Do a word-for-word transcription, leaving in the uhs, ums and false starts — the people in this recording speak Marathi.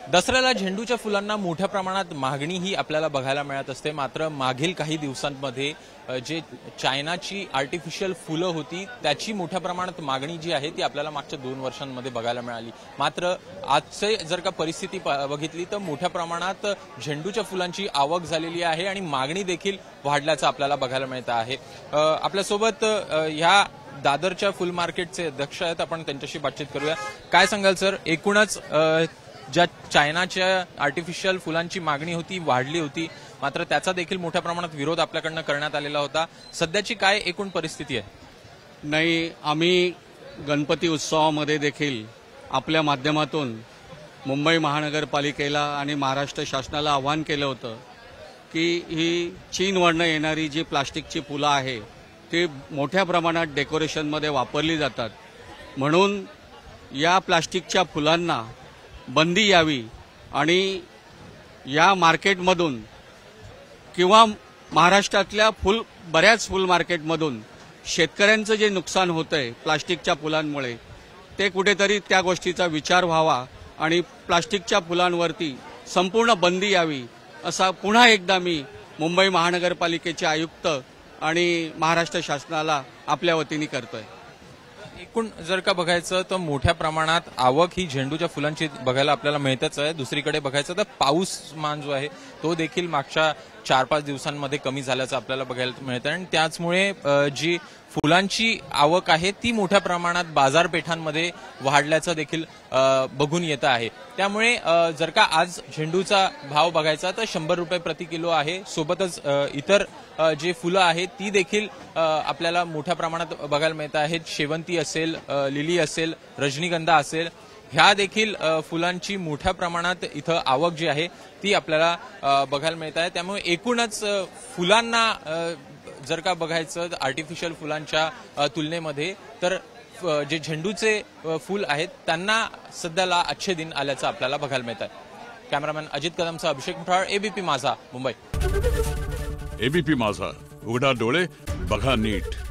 दसऱ्याला झेंडूच्या फुलांना मोठ्या प्रमाणात मागणी ही आपल्याला बघायला मिळत असते। मात्र मागील काही दिवसांमध्ये जे चायनाची आर्टिफिशियल फुलं होती त्याची मोठ्या प्रमाणात मागणी जी आहे ती आपल्याला मागच्या दोन वर्षांमध्ये बघायला मिळाली। मात्र आजचे जर का परिस्थिती बघितली तर मोठ्या प्रमाणात झेंडूच्या फुलांची आवक झालेली आहे आणि मागणी देखील वाढल्याचं आपल्याला बघायला मिळत आहे। आपल्यासोबत ह्या दादरच्या फुल मार्केटचे अध्यक्ष आहेत, आपण त्यांच्याशी बातचीत करूया। काय सांगाल सर, एकूणच ज्या चायनाच्या आर्टिफिशियल फुलांची मागणी होती वाढली होती, मात्र त्याचा देखील मोठ्या प्रमाणात विरोध आपल्याकडनं करण्यात आलेला होता। सध्याची काय एकूण परिस्थिती आहे? नाही, आम्ही गणपती उत्सवामध्ये देखील आपल्या माध्यमातून मुंबई महानगरपालिकेला आणि महाराष्ट्र शासनाला आवाहन केलं होतं की ही चीनवरनं येणारी जी प्लास्टिकची फुलं आहे ती मोठ्या प्रमाणात डेकोरेशनमध्ये वापरली जातात, म्हणून या प्लास्टिकच्या फुलांना बंदी यावी आणि या मार्केटमधून किंवा महाराष्ट्रातल्या फुल बऱ्याच फुल मार्केटमधून शेतकऱ्यांचं जे नुकसान होतंय प्लास्टिकच्या फुलांमुळे ते कुठेतरी त्या गोष्टीचा विचार व्हावा आणि प्लास्टिकच्या फुलांवरती संपूर्ण बंदी यावी असा पुन्हा एकदा मी मुंबई महानगरपालिकेचे आयुक्त आणि महाराष्ट्र शासनाला आपल्या वतीने करतोय। एकूण जर का बघायचं तर मोठ्या प्रमाणात आवक ही झेंडूच्या फुलांची बघायला आपल्याला मिळतच आहे। दुसरीकडे बघायचं तर पाऊसमान जो आहे तो देखील मागच्या चार पाच दिवसांमध्ये कमी झाल्याचं आपल्याला बघायला मिळतं आणि त्याचमुळे जी फुलांची आवक आहे ती मोठ्या प्रमाणात बाजारपेठांमध्ये वाढल्याचं देखील बघून येतं आहे। त्यामुळे जर का आज झेंडूचा भाव बघायचा तर शंभर रुपये प्रति किलो आहे। सोबतच इतर जे फुलं आहेत ती देखील आपल्याला मोठ्या प्रमाणात बघायला मिळत आहेत। शेवंती असेल, लिली असेल, रजनीगंधा असेल, ह्या देखील फुलांची मोठ्या प्रमाणात इथं आवक जी आहे ती आपल्याला बघायला मिळत आहे। त्यामुळे एकूणच फुलांना जर का बघायचं आर्टिफिशियल फुलांच्या तुलनेमध्ये तर जे झेंडूचे फुल आहेत त्यांना सध्याला अच्छे दिन आल्याचं आपल्याला बघायला मिळत आहे। कॅमेरामॅन अजित कदमचा अभिषेक मुठाळ, एबीपी माझा, मुंबई। एबीपी माझा, उघडा डोळे बघा नीट।